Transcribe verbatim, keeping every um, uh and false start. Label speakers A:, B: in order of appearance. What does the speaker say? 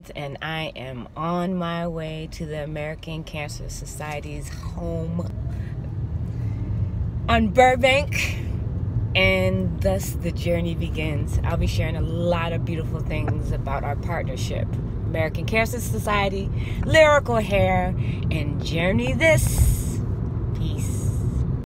A: Smith, and I am on my way to the American Cancer Society's home on Burbank, and thus the journey begins. I'll be sharing a lot of beautiful things about our partnership, American Cancer Society, Lyrical Hair, and Journey This. Peace.